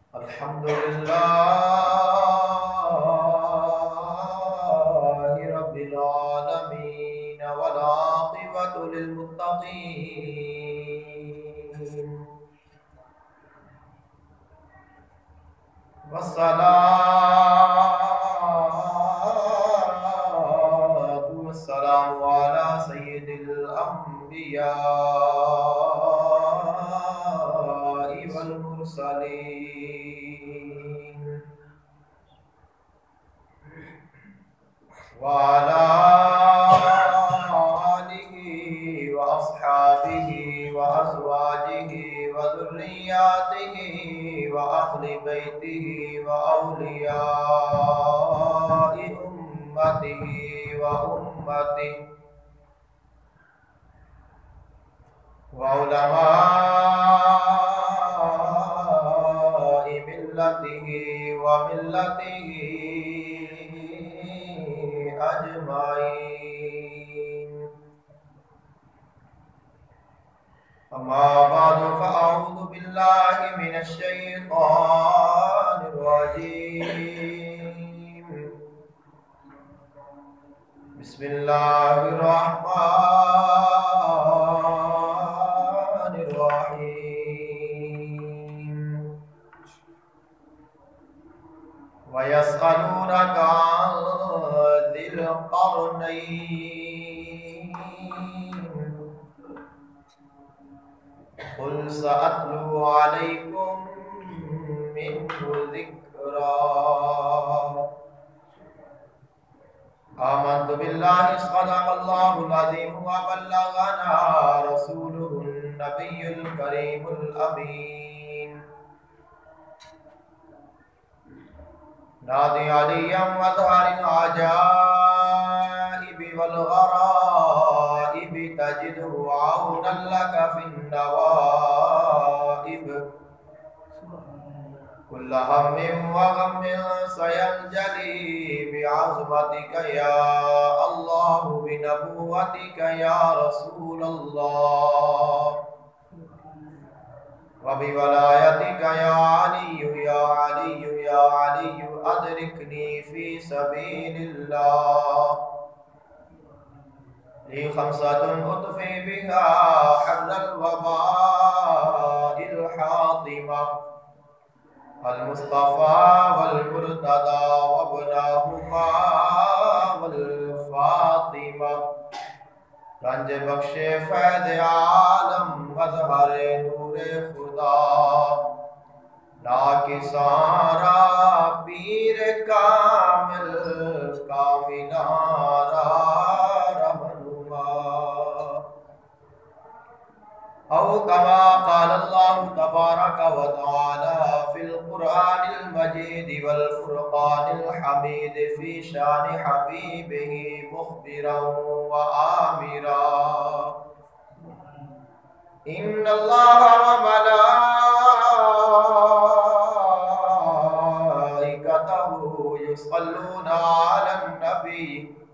الحمد لله رب العالمين والعاقبة للمتقين والصلاة والسلام على سيد الأنبياء والمرسلين وعلى آله وأصحابه وأزواجه وذرياته وأهل بيته وأولياء أمته وأمته وعلماء ملته وملته أجمعين. أما بعد فأعوذ بالله من الشيطان الرجيم. بسم الله الرحمن الرحيم. ويسألونك عن ذي القرنين قل سأتلو عليكم منه ذكرا. آمنت بالله صدق الله العظيم وبلغنا رسوله النبي الكريم الأمين. نادي عليا وظهر العجائب والغرائب تجده عونا لك في النوائب. كل هم وغم سينجلي بعظمتك يا الله بنبوتك يا رسول الله وبولايتك يا علي يا علي يا علي أدركني في سبيل الله. لي خمسة أطفي بها حر الوباء الحاطمة المصطفى والمرتضى وابناهما والفاطمة. رنج بخش فیض عالم مظہر نور خدا ناکسارا پیر کامل کاملارا رہنما. او کما قال اللہ تبارک و تعالی فی القرآن المجید والفرقان الحمید فی شان حبیبہ مخبرا وآمرا. ان اللہ وملائکتہ یصلون علی النبی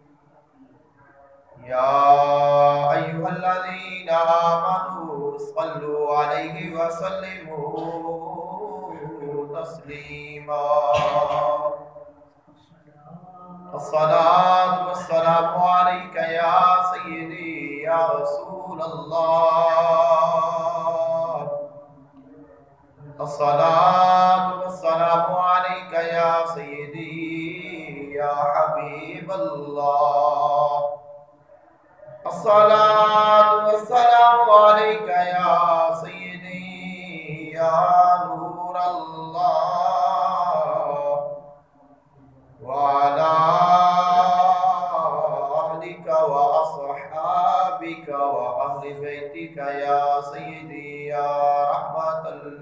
یا ایھا الذین آمنوا صلوا علیہ وسلموا تسلیما. الصلاة والسلام عليك يا سيدي يا رسول الله. الصلاة والسلام عليك يا سيدي يا حبيب الله. الصلاة والسلام عليك يا سيدي يا نور الله وعلى آلك وأصحابك وأهل بيتك يا سيدي يا رحمة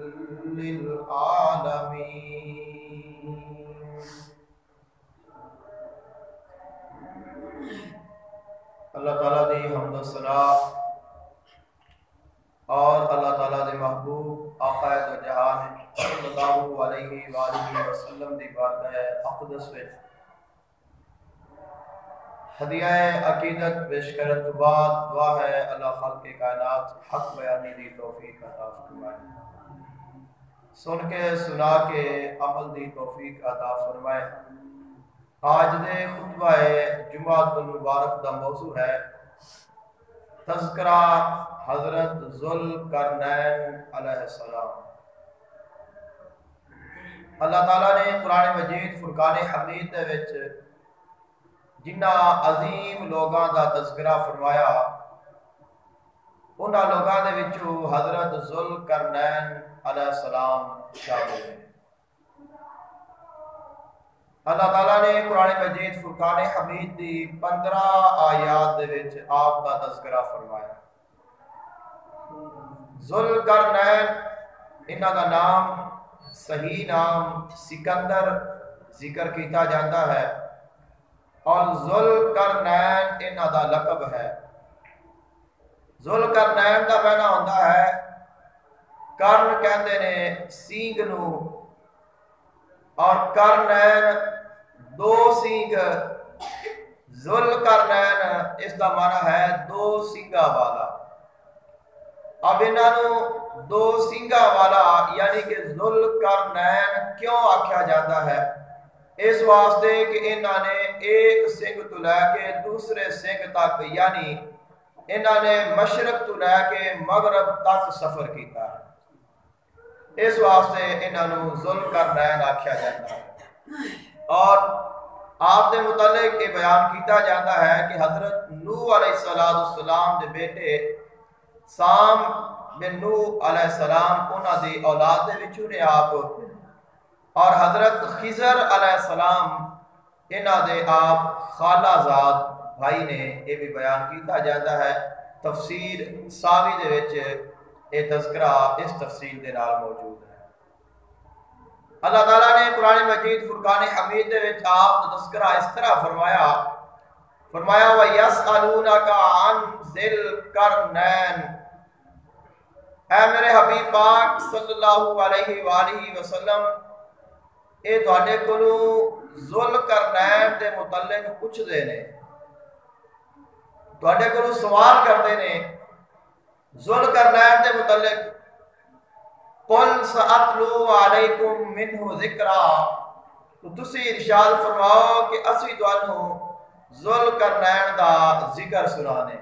للعالمين. اللہ تعالیٰ دی حمد و ثنا اور اللہ تعالیٰ دے محبوب آقا دو جہان صلی اللہ علیہ وآلہ وسلم دی بارگاہ اقدس وچ ہدیہ عقیدت پیش کرن تو بعد دعا ہے اللہ خالق کائنات حق بیانی دی توفیق عطا فرمائے. سن کے سنا کے عمل دی توفیق عطا فرمائے۔ آج دے خطبہ جمعۃ المبارک دا موضوع ہے تذکرہ حضرت ذوالقرنین علیہ السلام۔ اللہ تعالیٰ نے قرآن مجید فرقان حمید دے وچ جنہ عظیم لوگاں دا تذکرہ فرمایا انہاں لوگاں دے وچوں حضرت ذوالقرنین علیہ السلام شامل ہیں۔ اللہ تعالیٰ نے قرآن مجید فرقان حمید دی 15 آیات دے وچ آپ دا تذکرہ فرمایا۔ ذوالقرنین انہاں دا نام صحیح نام سکندر ذکر کیتا جاتا ہے اور ذوالقرنین انہاں دا لقب ہے۔ ذوالقرنین دا معنی ہوندا ہے کرن کہندے نے سینگ نو اور قرنین دو سینگ، ذوالقرنین اس دا معنی ہے دو سینگا والا۔ اب انہوں دو سینگا والا یعنی کہ ذوالقرنین کیوں آکھیا جاتا ہے؟ اس واسطے کہ انہوں نے ایک سنگ تو لے کے دوسرے سنگ تک یعنی انہوں نے مشرق تو لے کے مغرب تک سفر کیتا ہے، اس واسطے انہوں ذوالقرنین آکھیا جاتا ہے۔ اور آپ دے متعلق یہ بیان کیتا جاتا ہے کہ حضرت نوح علیہ السلام دے بیٹے سام بن نوح علیہ السلام انہاں دی اولاد دے وچوں نے آپ اور حضرت خضر علیہ السلام انہاں دے آپ خالہ زاد بھائی نے، یہ بھی بیان کیتا جاتا ہے۔ تفسیر ساوی دے وچ یہ تذکرہ اس تفصیل دے نال موجود ہے۔ اللہ تعالیٰ نے قرآن مجید فرقان حمید دے وچ آپ دا تذکرہ اس طرح فرمایا وَيَسْأَلُونَكَ عَنْ ذِي الْقَرْنَيْنِ، اے میرے حبیب پاک صلی اللہ علیہ وآلہ وسلم اے تواڈے کولوں ذوالقرنین دے متعلق پوچھ دے نے، تواڈے کولوں سوال کرتے نے ذوالقرنین دے متعلق۔ قُلْ سَأَتْلُو عَلَيْكُمْ مِنْهُ ذِكْرًا، تو تسی ارشاد فرماؤ کہ اسی تانوں ذوالقرنین دا ذکر سنانے۔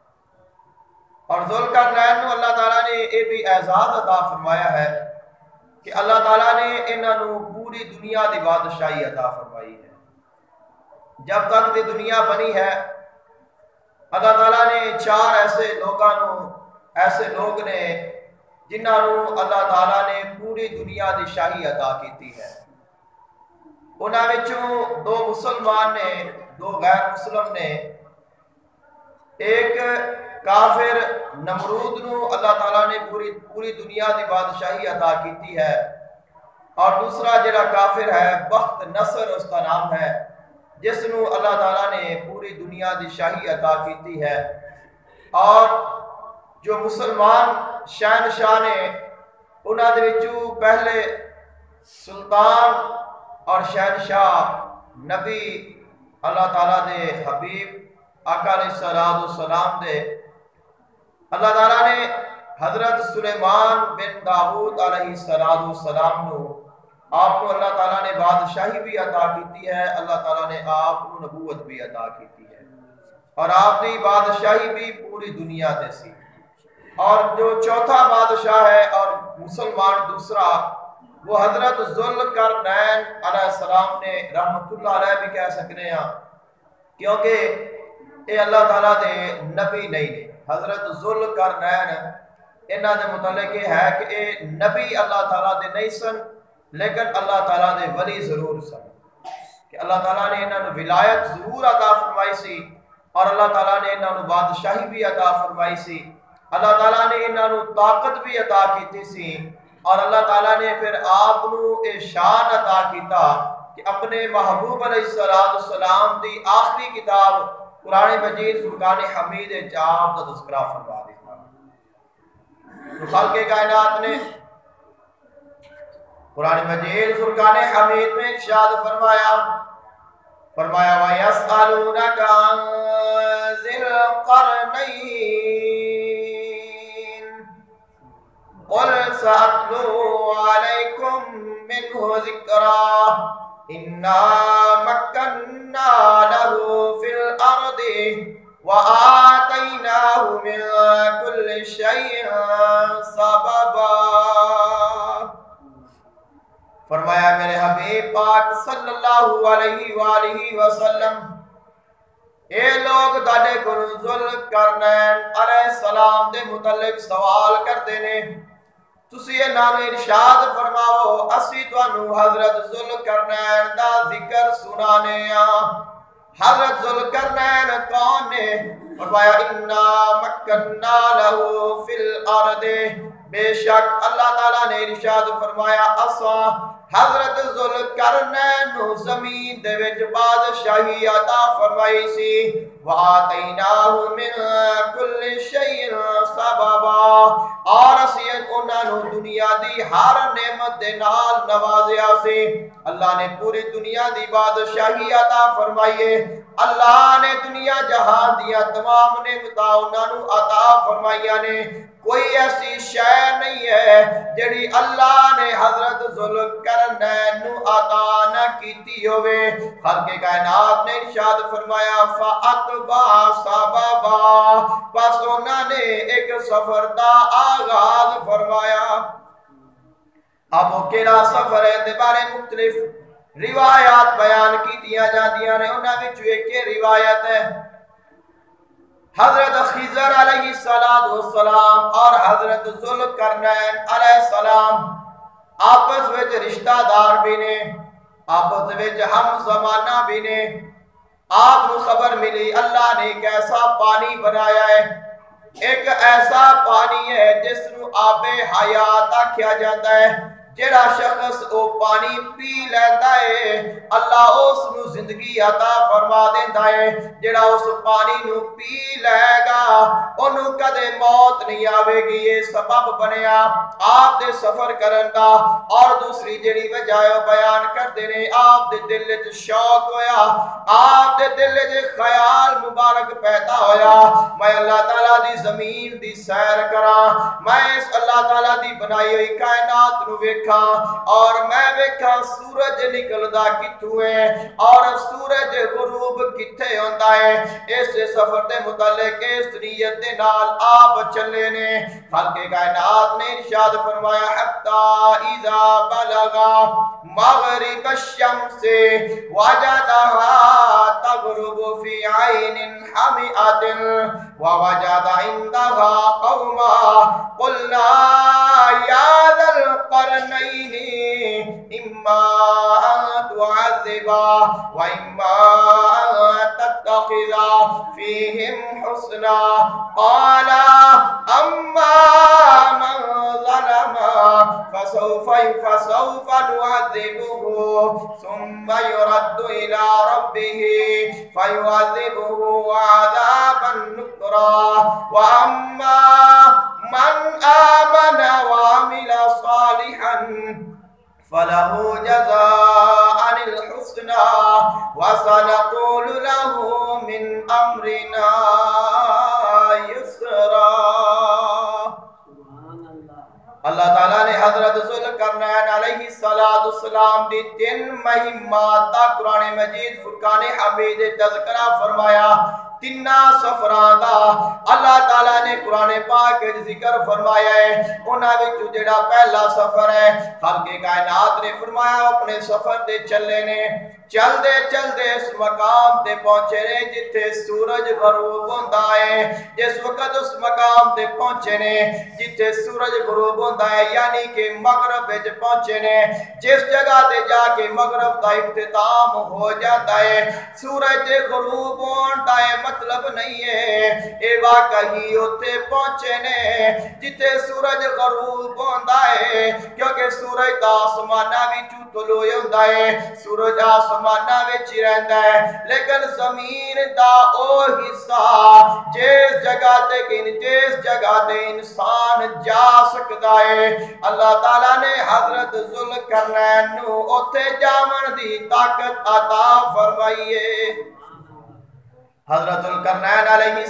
اور ذوالقرنین نو اللہ تعالیٰ نے یہ بھی اعزاز عطا فرمایا ہے کہ اللہ تعالیٰ نے انہاں نو پوری دنیا دی بادشاہی عطا فرمائی ہے۔ جب تک دی دنیا بنی ہے اللہ تعالیٰ نے 4 ایسے لوگ نے جنہاں نو اللہ تعالیٰ نے پوری دنیا دی شاہی عطا کیتی ہے۔ انہاں وچوں 2 مسلمان نے، 2 غیر مسلم نے۔ ایک کافر نمرود نو اللہ تعالیٰ نے پوری دنیا دی بادشاہی عطا کیتی ہے، اور دوسرا جڑا کافر ہے بخت نصر اس کا نام ہے، جس نو اللہ تعالیٰ نے پوری دنیا دی شاہی عطا کیتی ہے۔ اور جو مسلمان شہنشاہ نے انہاں دے وچوں پہلے سلطان اور شہنشاہ نبی اللہ تعالیٰ دے حبیب آقا علیہ السلام دے اللہ تعالیٰ نے حضرت سلیمان بن داؤد علیہ السلام نو آپ کو اللہ تعالیٰ نے بادشاہی بھی عطا کیتی ہے، اللہ تعالیٰ نے آپ کو نبوت بھی عطا کیتی ہے، اور آپ کی بادشاہی بھی پوری دنیا تے سی۔ اور جو چوتھا بادشاہ ہے اور مسلمان دوسرا وہ حضرت ذوالقرنین علیہ السلام نے رحمت اللہ علیہ بھی کہہ سکنے ہیں، کیونکہ اے اللہ تعالیٰ دے نبی نہیں نے۔ حضرت ذوالقرنین انہاں دے متعلق یہ ہے کہ اے نبی اللہ تعالیٰ دے نہیں سن لیکن اللہ تعالیٰ دے ولی ضرور سن، کہ اللہ تعالیٰ نے انہاں نو ولایت ضرور عطا فرمائی سی، اور اللہ تعالیٰ نے انہاں نو بادشاہی بھی عطا فرمائی سی، اللہ تعالیٰ نے انہاں نو طاقت بھی عطا کیتی سی، اور اللہ تعالیٰ نے پھر آپ نو اے شان عطا کیتا کہ اپنے محبوب علیہ السلام دی آخری کتاب قرآن مجید فرقان حمید آپ کا تذکرہ فرما دیتا۔ تو خالق کائنات نے قرآن مجید فرقان حمید میں ارشاد فرمایا وَيَسْأَلُونَكَ عَنْ ذِي الْقَرْنَيْنِ قُلْ سَأَتْلُو عَلَيْكُمْ منه ذكرا إنا مكنا له في الأرض وآتيناه من كل شيء سببا. فرمایا میرے حبیب پاک صلی اللہ علیہ وآلہ وسلم اے لوگ داڑے کو ذوالقرنین علیہ السلام دے متعلق سوال کرتے نے تسی انہاں نوں ارشاد فرماؤ اسی تانوں حضرت ذوالقرنین دا ذکر سنانے ہاں. حضرت ذوالقرنین کون نے؟ فرمایا انا مکننا لہو فی الارض، بے شک اللہ تعالیٰ نے ارشاد فرمایا اساں حضرت ذوالقرنین نو زمین دے وچ بادشاہی عطا فرمائی سی. وَآتَيْنَاهُ مِن كُلِّ شَيْءٍ سَبَبًا، اور اسی انہاں نو دنیا دی ہر نعمت دے نال نوازیا سی. اللہ نے پوری دنیا دی بادشاہی عطا فرمائی ہے. اللہ نے دنیا جہان دیا تمام نعمتاں انہاں نو عطا فرمائیاں نے. کوئی ایسی شے نہیں ہے جڑی اللہ نے حضرت ذوالقرنین نو عطا نہ کیتی ہوئے. خالق کائنات نے ارشاد فرمایا فَأَتْبَعَ سَبَبًا، پس انہوں نے ایک سفر دا آغاز فرمایا. اب وہ کیڑا سفر ہے دے بارے مختلف روایات بیان کی دیا جاندیاں نے. انہاں وچوں ایک روایت ہے حضرت خضر علیہ السلام اور حضرت ذوالقرنین علیہ السلام آپس وچ رشتہ دار بھی نے، آپس وچ ہم زمانہ بھی نے. آپ کو خبر ملی اللہ نے ایک ایسا پانی بنایا ہے، ایک ایسا پانی ہے جس نو آب حیات آکھیا جاتا ہے. جڑا شخص او پانی پی لیندا ہے اللہ اس نو زندگی عطا فرما دیندا ہے. جڑا اس پانی نو پی لے گا اونوں کدے موت نہیں آوے گی. یہ سبب بنیا آپ دے سفر کرن دا. اور دوسری جڑی وجہ ہے بیان کردے نے آپ دے دل وچ شوق ہویا، آپ دے دل وچ خیال مبارک پیدا ہویا میں اللہ تعالیٰ دی زمین دی سیر کراں، میں اس اللہ تعالیٰ دی بنائی ہوئی کائنات نو اور میں ویکھا سورج نکلدا کتھوں ہے اور سورج غروب کتھے ہوندا ہے. اس سفر دے متعلق اس نیت دے نال آپ چلے نے. خالق کائنات نے ارشاد فرمایا حتی اذا بلغا مغرب الشمس وجدها تغرب في عين حمئة ووجد عندها قوما قلنا يا ذا القرنين إما أن تعذب وإما أن تتخذ فيهم حسنا قال أما من ظلم فسوف نعذبه ثم يرد إلى ربه فيعذبه عذابا نكرا وأما من آمن وعمل صالحا فله جزاء الحسنى وسنقول له من أمرنا يسرا. اللہ تعالیٰ نے حضرت ذوالقرنین علیہ السلام دی 3 مہمات دا قرآن مجید فرقان حمید تذکرہ فرمایا. 3 سفران دا اللہ تعالیٰ نے قرآن پاک ذکر فرمایا ہے. انہاں وچوں جڑا پہلا سفر ہے خالق کائنات نے فرمایا اپنے سفر دے چلے نے. چل دے اس مقام تے پہنچے نے جتھے سورج غروب ہوندا ہے. جس وقت اس مقام تے پہنچے نے جتھے سورج غروب ہوندا ہے یعنی کہ مغرب وچ پہنچے نے. جس جگہ تے جا کے مغرب دا اختتام ہو جاتا ہے سورج غروب ہوندا ہے مطلب نہیں ہے اے واقعی اوتھے پہنچے نے جتھے سورج غروب ہوندا ہے کیونکہ سورج دا آسماناں وچوں طلوع ہوندا ہے، سورج آسماناں وچ ہی رہندا ہے. لیکن زمین دا او حصہ جس جگہ تے انسان جا سکدا ہے اللہ تعالیٰ نے حضرت ذوالقرنین نو اوتھے جاون دی طاقت عطا فرمائی ہے. حضرت ذوالقرنین علیہ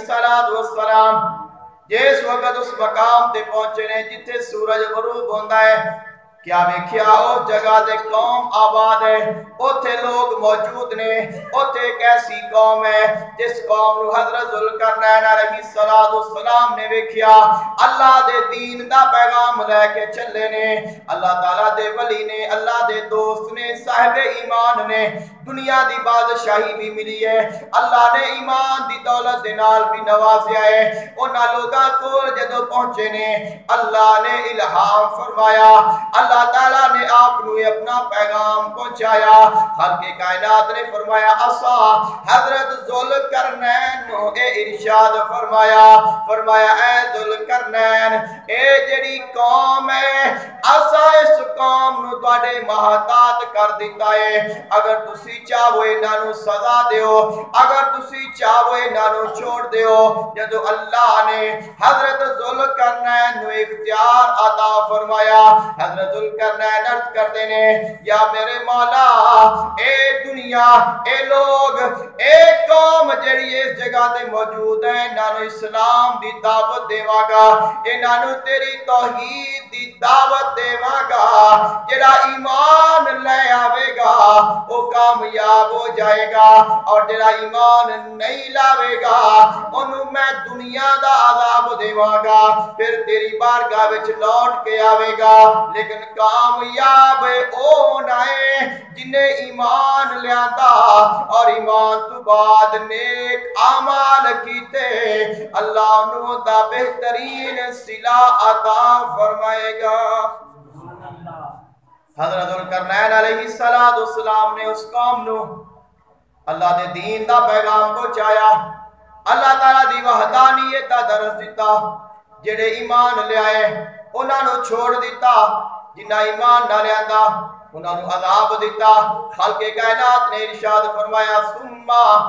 السلام جس وقت اس مقام تے پہنچے نے جتھے سورج غروب ہوندا ہے کیا ویکھیا اس جگہ دے قوم آباد ہے، اوتھے لوگ موجود نے، اوتھے ایک ایسی قوم ہے جس قوم نو حضرت ذوالقرنین علیہ السلام نے ویکھیا اللہ دے دین دا پیغام لے کے چلے نے، اللہ تعالیٰ دے ولی نے، اللہ دے دوست نے، صاحب ایمان نے، دنیا دی بادشاہی بھی ملی ہے، اللہ نے ایمان دی دولت دے نال بھی نوازیا ہے، انہاں لوگاں کول جدوں پہنچے نے اللہ نے الہام فرمایا، اللہ تعالیٰ نے آپ کو اپنا پیغام پہنچایا، خالق کائنات نے فرمایا اسا حضرت ذوالقرنین نو اے ارشاد فرمایا اے ذوالقرنین اے جڑی قوم ہے اسا اس قوم نو تواڈے محتاط کر دیتا ہے، اگر تسی چاہو انہاں نو سزا دیو، اگر تسی چاہو انہاں نو چھوڑ دیو، جدو اللہ نے حضرت ذوالقرنین نو اختیار عطا فرمایا، حضرت ذوالقرنین عرض کرتے نے یا میرے مولا اے دنیا اے لوگ اے قوم جڑی اس جگہ دے موجود ہیں انہاں اسلام دی دعوت دیواں گا، انہاں تیری توحید دی دعوت دیواں گا، جڑا ایمان لے آوے گا وہ کامیاب ہو جائے گا، اور جڑا ایمان نہیں لاوے گا انہوں میں دنیا دا عذاب دیواں گا، پھر تیری بارگاہ وچ لوٹ کے آوے گا، لیکن کامیاب او نائے جنہیں ایمان لیاندا اور ایمان تو بعد نیک اعمال کیتے، اللہ انہوں دا بہترین صلہ عطا فرمائے گا۔ حضرت ذوالقرنین علیہ السلام نے اس قوم نو اللہ دے دین دا پیغام پہنچایا، اللہ تعالیٰ دی وحدانیت دا درس دیتا، جڑے ایمان لے آئے انہاں نو چھوڑ دیتا، جنہ ایمان نہ لیاندا انہاں نو عذاب دیتا، خالق کائنات نے ارشاد فرمایا ثم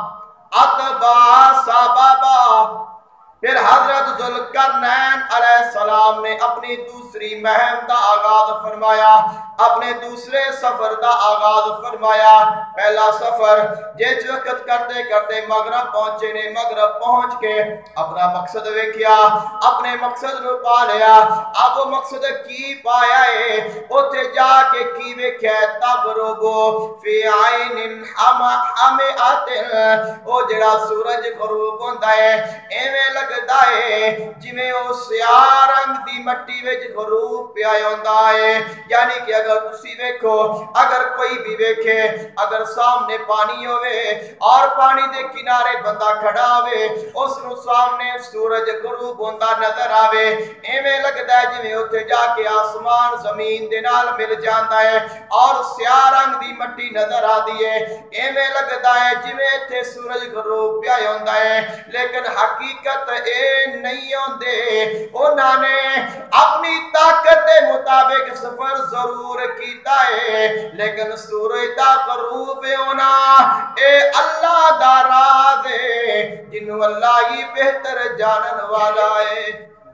اتبع سببا، پھر حضرت ذوالقرنین علیہ السلام نے اپنی دوسری مہم دا آغاز فرمایا، اپنے دوسرے سفر دا آغاز فرمایا، پہلا سفر جس وقت کرتے کرتے مغرب پہنچے نے، مغرب پہنچ کے اپنا مقصد ویکھیا، اپنے مقصد نو پا لیا، اب وہ مقصد کی پایا ہے اوتھے جا کے کی ویکھیا تغربو فی عین حمئۃ، او جڑا سورج غروب ہوندا ہے ایویں لگدا ہے جویں او سیاہ رنگ دی مٹی وچ غروب پیا ہوندا ہے، یعنی کہ اگر تسی ویکھو، اگر کوئی بھی ویکھے، اگر سامنے پانی ہوئے اور پانی دے کنارے بندہ کھڑا ہوئے اس نو سامنے سورج غروب ہوندا نظر آوے، ایویں لگدا ہے جویں اوتھے جا کے آسمان زمین دے نال مل جاندا ہے اور سیاہ رنگ دی مٹی نظر آندی ہے، ایویں لگدا ہے جویں ایتھے سورج غروب پیا ہوندا ہے، لیکن حقیقت اے نہیں ہوندے، انہاں نے اپنی طاقت دے مطابق سفر ضرور کیتا ہے، لیکن سورج دا غروب ہونا اے اللہ دا راز ہے جنہوں اللہ ہی بہتر جانن والا ہے۔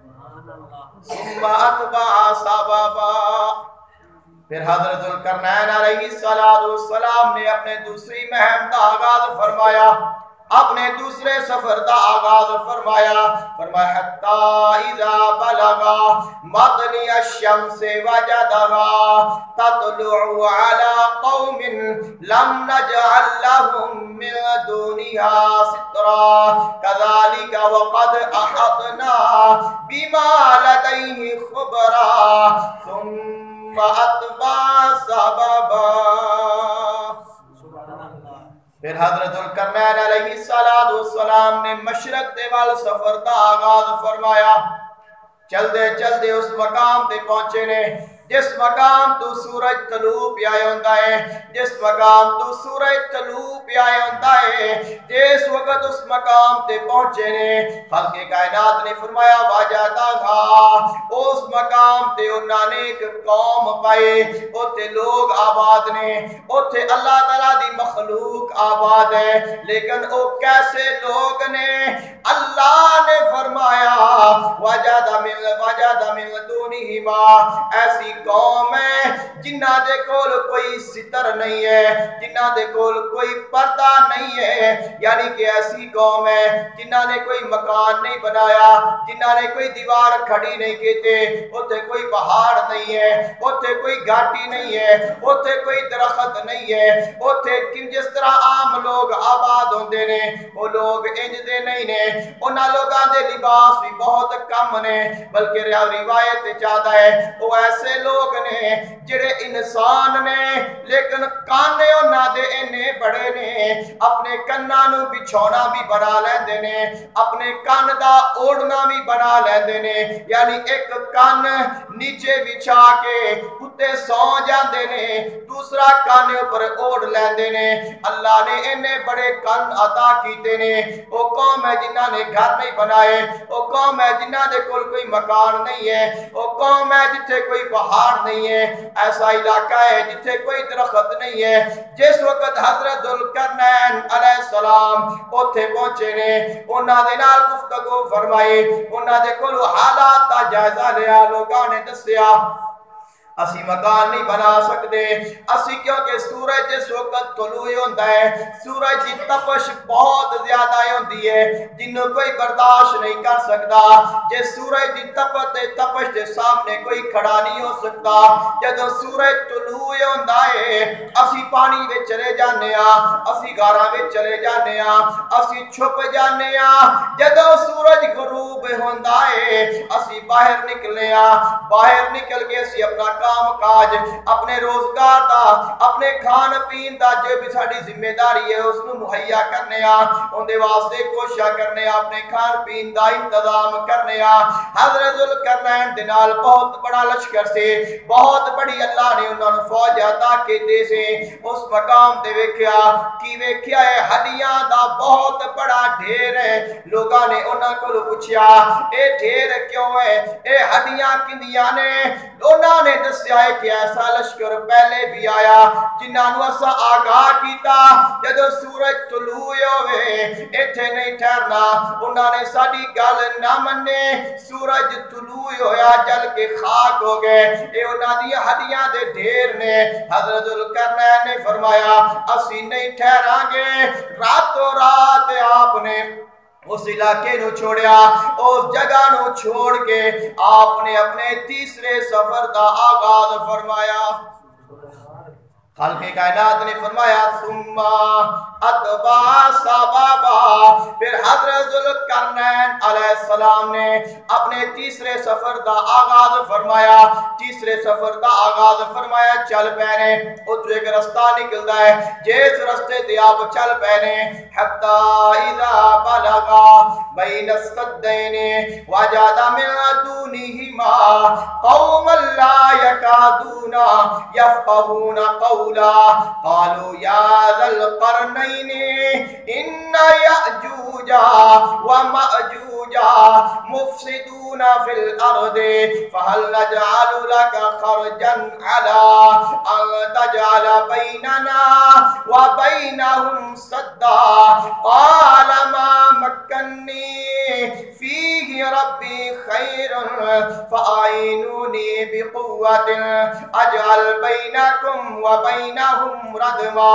ثم اتبع سببا، پھر حضرت ذوالقرنین علیہ السلام نے اپنے دوسری مہم دا آغاز فرمایا، اپنے دوسرے سفر دا آغاز فرمایا حتی اذا بلغا مطلع الشمس وجدها تطلع على قوم لم نجعل لهم من دونها سترا كذلك وقد احطنا بما لديه خبرا ثم اتبع سببا، پھر حضرت ذوالقرنین علیہ السلام نے مشرق دے وال سفر دا آغاز فرمایا، چل دے اس مقام تے پہنچے نے جس مقام تو سورج طلوع پیا ہوندا ہے، جس مقام تو سورج طلوع پیا ہوندا ہے، جس وقت اس مقام تے پہنچے نے خالق کائنات نے فرمایا وجدها، اس مقام تے انہاں نے ایک قوم پائے، اوتھے لوگ آباد نے، اوتھے اللہ تعالیٰ دی مخلوق آباد ہے، لیکن او کیسے لوگ نے؟ اللہ نے فرمایا وجد من دونہما، ایسی قوم ہے جنہ دے کول کوئی ستر نہیں ہے، جنہ دے کول کوئی پردہ نہیں ہے، یعنی کہ ایسی قوم ہے جنہ نے کوئی مکان نہیں بنایا، جنہ نے کوئی دیوار کھڑی نہیں کیتے، اوتے کوئی پہاڑ نہیں ہے، اوتے کوئی گھاٹی نہیں ہے، اوتے کوئی درخت نہیں ہے، اوتے جس طرح عام لوگ آباد ہوندے نے وہ لوگ انج دے نہیں نے، انہاں لوگاں دے لباس بھی بہت کم نے، بلکہ روایت چاہتا ہے وہ ایسے لوگ نے جڑے انسان نے لیکن کانے انہاں دے انے بڑے نے، اپنے کناں نو بچھونا بھی بنا لیندے نے، اپنے کان دا اوڑنا بھی بنا لیندے نے، یعنی ایک کان نیچے بچھا کے اتے سو جاندے نے، دوسرا کان اوپر اوڑ لیندے نے۔ اللہ نے انہیں بڑے کان عطا کیتے نے، وہ قوم ہے جنہاں نے گھر نہیں بنائے، وہ قوم ہے جنہاں دے کول کوئی مکان نہیں ہے، وہ قوم ہے جتھے کوئی پہاڑ نہیں ہے، ایسا علاقہ ہے جتھے کوئی درخت نہیں ہے۔ جس وقت حضرت ذوالقرنین علیہ السلام اوتھے پہنچے نے، انہاں دے نال گفتگو فرمائی، انہاں دے کول حالات دا جائزہ لیا، لوگاں نے دسیا اسی مکان نہیں بنا سکتے، اسی کیونکہ سورج جس وقت طلوع ہوتا ہے، سورج کی تپش بہت زیادہ ہوتی ہے جنہوں کوئی برداشت نہیں کر سکتا، جس سورج کی تپش کے سامنے کوئی کھڑا نہیں ہو سکتا۔ جدو سورج طلوع ہوتا ہے اسی پانی میں چلے جانے ہاں، اسی غاراں میں چلے جانے ہاں، اسی چھپ جانے ہاں۔ جدو سورج غروب ہوتا ہے اسی باہر نکلے ہاں، باہر نکل کے اسی اپنا کام کاج، اپنے روزگار دا، اپنے کھان پین دا جو بھی ساڑی ذمہ داری ہے اس کو مہیا کرنے آ، ان دے واسطے کوشش کرنے آ، اپنے کھان پین دا انتظام کرنے آ۔ حضرت ذوالقرنین دنال بہت بڑا لشکر سے، بہت بڑی اللہ نے انہوں نے فوج عطا کے دے سے اس مقام دے ویکھیا کی ویکھیا ہے ہڈیاں دا بہت بڑا ڈھیر ہے۔ لوگاں نے انہوں کو پوچھیا اے ڈھیر کیوں ہے، اے ہڈیاں کندیاں نے؟ انہوں نے دسیا ہے کہ ایسا لشکر پہلے بھی آیا جنہاں نو اسا آگاہ کیتا جدو سورج طلوع ہوئے ایتھے نہیں ٹھہرنا، انہوں نے ساڑی گل نہ منے، سورج طلوع ہویا جل کے خاک ہو گئے، اے انہوں نے ہڈیاں دے ڈھیر نے۔ حضرت ذوالقرنین نے فرمایا اسی نہیں ٹھہران گے، راتوں رات آپ نے اس علاقے نو چھوڑیا، اس جگہ نو چھوڑ کے آپ نے اپنے تیسرے سفر دا آغاز فرمایا۔ خالق کائنات نے فرمایا ثم اتبع سببا، پھر حضرت ذوالقرنین علیہ السلام نے اپنے تیسرے سفر دا آغاز فرمایا، تیسرے سفر دا آغاز فرمایا، چل پہنے اتو ایک رستہ نکلتا ہے، جس رستے تے آپ چل پہنے حتی اذا بلغا بین السدین وجد من دونہما قوما لا یکادون یفقہون قولا قالوا یا ذا القرنین ان یأجوج ومأجوج مفسدون فی الارض فهل نجعل لك خرجا على ان تجعل بیننا وبینہم سدا قال ما مکنی فیہ ربی خیر فآئینونی بقوت اجعل بینکم وبینہم ردما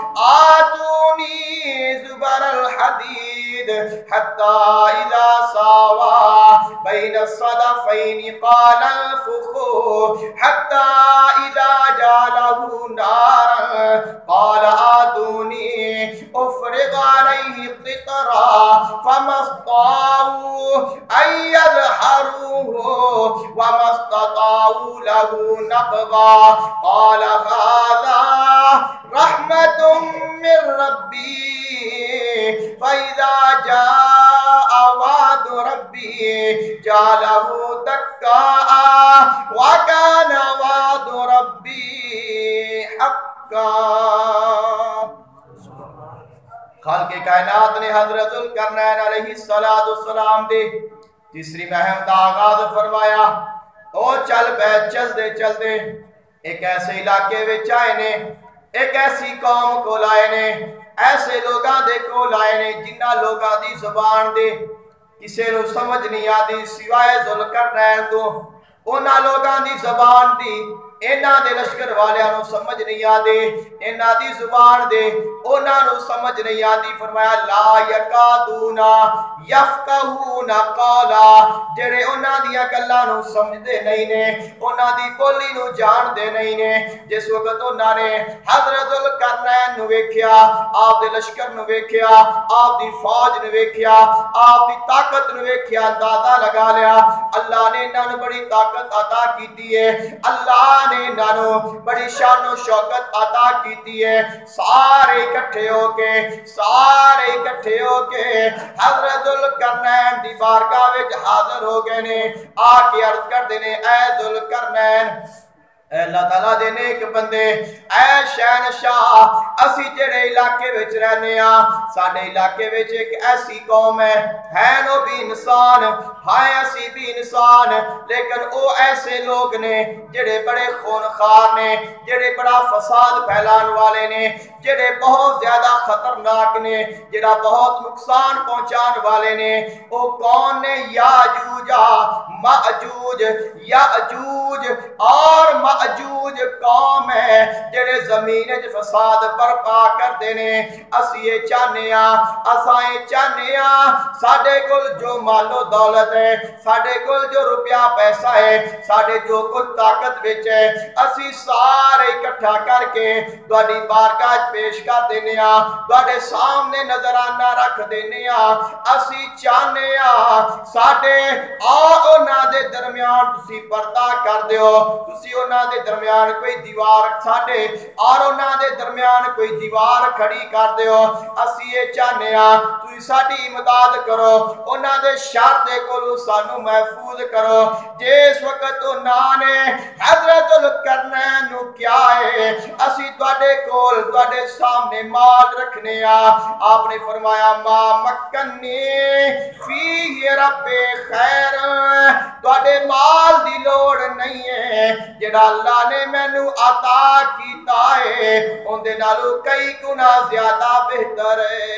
آتونی زبر الحدید حتی اذا ساوا بین الصدفین قال انفخوا حتی اذا جعلہ نارا قال آتونی افرغ علیہ قطرا فما استطاعوا ان يظهروه وما استطاعوا له نقبا قال هذا رحمة من ربي فإذا جاء وعد ربي جعله دكاء وكان وعد ربي حقا۔ خالق کائنات نے حضرت ذوالقرنین علیہ السلام دے تیسری مہم دا آغاز فرمایا، او چل پہ چل دے ایک ایسے علاقے وچ آئے نے، ایک ایسی قوم کو لائے نے، ایسے لوگاں دے کو لائے نے جنہ لوگاں دی زبان دے کسے نو سمجھ نہیں آدی سوائے ذوالقرنین تو۔ انہاں لوگاں دی زبان دی انہاں دے لشکر والیاں نو سمجھ نہیں آدے، انہاں دی زبان دے انہاں نو سمجھ نہیں آدی۔ فرمایا لا یکادونا یفقہون قولا، جڑے انہاں دیا گلاں نو سمجھ دے نہیں نے، انہاں دی بولی نو جان دے نہیں نے۔ جس وقت انہاں نے حضرت القرنین نو ویکھیا، آپ دے لشکر نو ویکھیا، آپ دی فوج نو ویکھیا، آپ دی طاقت نو ویکھیا، اندازہ لگا لیا اللہ نے انہاں نو بڑی طاقت عطا کیتی ہے، اللہ نے انہاں نو بڑی شان و شوکت عطا کیتی ہے۔ سارے اکٹھے ہو کے حضرت القرنین دی بارگاہ وچ حاضر ہو گئے نے، آ کے عرض کر دینے اے ذوالقرنین، اے اللہ تعالیٰ دے نیک بندے، اے شہنشاہ، اسی جڑے علاقے وچ رہنے ہاں، ساڈے علاقے وچ ایک ایسی قوم ہے نو بھی انسان، ہائے اسی بھی انسان، لیکن او ایسے لوگ نے جڑے بڑے خونخوار نے، جڑے بڑا فساد پھیلان والے نے، جڑے بہت زیادہ خطرناک نے، جڑا بہت نقصان پہنچان والے نے۔ او کون نے؟ یاجوج ماجوج، یاجوج اور ماجوج قوم ہے جڑے زمین وچ فساد برپا کر دینے۔ اسی یہ چاہنے ہاں، اساں یہ چاہنے ہاں ساڈے کول جو مال و دولت ہے، ساڈے کول جو روپیہ پیسہ ہے، ساڈے جو کچھ طاقت وچ ہے، اسی سارے اکٹھا کر کے تہاڈی بارگاہ پیش کر دینے ہاں، تہاڈے سامنے نظرانہ رکھ دینے ہاں۔ اسی چاہنے ہاں ساڈے اور انہاں دے درمیان تسی پردہ کر دیو، تسی انہاں دے درمیان کوئی دیوار ساڈے اور انہاں دے درمیان کوئی دیوار کھڑی کر دیو۔ اسی یہ چاہنے ہاں تسی ساڈی امداد کرو، انہاں دے شر دے کولوں سانو محفوظ کرو۔ جس وقت انہاں نے حضرت القرنین نو کیا ہے اسی تواڈے کول تواڈے سامنے مال رکھنے ہاں، آپ نے فرمایا ما مکنی فی رب خیر، تواڈے مال دی لوڑ نہیں ہے، جڑا اللہ نے مینو عطا کیتا ہے اون دے نالوں کئی گنا زیادہ بہتر ہے۔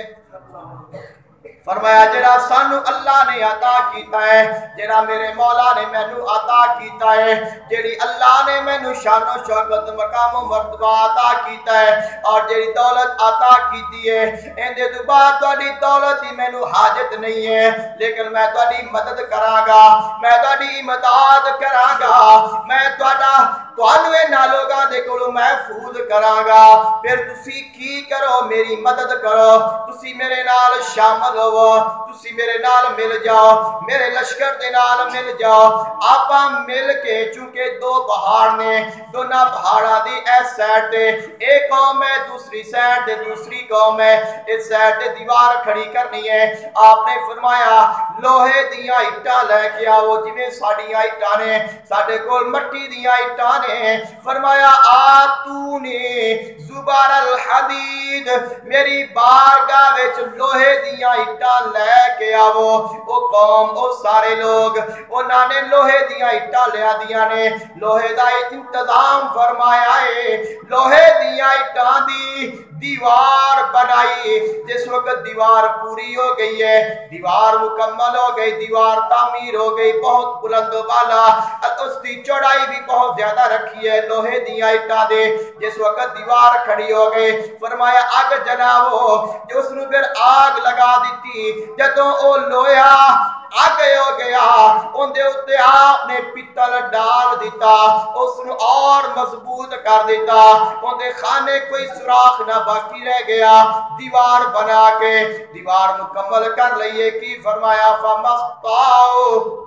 فرمایا جڑا سانو اللہ نے عطا کیتا ہے، جڑا میرے مولا نے مینو عطا کیتا ہے، جڑی اللہ نے مینو شان و شوکت مقام و مرتبہ عطا کیتا ہے، اور جڑی دولت عطا کیتی ہے، اندے تو بعد تہاڈی دولت دی مینو حاجت نہیں ہے، لیکن میں تہاڈی مدد کراں گا، میں تہاڈی امداد کراں گا، میں تہانوں انہاں لوگاں دے کولوں محفوظ کراں گا۔ پھر تسی کی کرو؟ میری مدد کرو، تسی میرے نال شامل ہو، تسی میرے نال مل جاؤ، میرے لشکر دے نال مل جاؤ۔ آپا مل کے، چونکہ دو پہاڑ نے، دونوں پہاڑاں دی اس سائڈ تے ایک قوم ہے، دوسری سائڈ تے دوسری قوم ہے، اس سائڈ تے دیوار کھڑی کرنی ہے۔ آپ نے فرمایا لوہے دیاں اٹاں لے کے آؤ، جویں ساڈیاں اٹاں نے، ساڈے کول مٹی دیاں اٹاں نے۔ فرمایا آتونی زبر الحدید، میری بارگاہ وچ لوہے دیاں اٹاں لے کے آؤ۔ او قوم، او سارے لوگ انہاں نے لوہے دیاں اٹاں لیا دیاں نے، لوہے دا انتظام فرمایا ہے، لوہے دیاں اٹاں دی دیوار بنائی۔ جس وقت دیوار پوری ہو گئی ہے، دیوار مکمل ہو گئی، دیوار تعمیر ہو گئی، بہت بلند و بالا، اس دی چوڑائی بھی بہت زیادہ رکھی ہے لوہے دیاں اٹاں دے۔ جس وقت دیوار کھڑی ہو گئی، فرمایا آگ جلاؤ، جو اس نے پھر آگ لگا دیتی۔ جدوں او لویا آگے ہو گیا، ان دے اتے آپ نے پتل ڈال دیتا، اس نے اور مضبوط کر دیتا، ان دے خانے کوئی سوراخ نہ باقی رہ گیا، دیوار بنا کے دیوار مکمل کر لئیے۔ کی فرمایا فَمَسْتَاؤ،